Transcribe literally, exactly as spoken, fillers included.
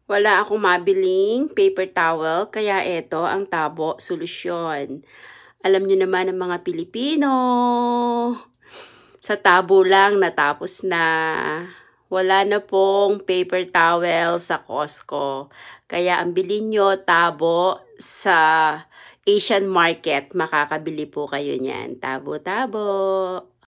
Wala akong mabiling paper towel kaya eto ang Tabo solusyon. Alam niyo naman ang mga Pilipino, sa Tabo lang natapos na. Wala na pong paper towel sa Costco. Kaya ang bilhin niyo Tabo sa Asian market, makakabili po kayo niyan. Tabo, Tabo.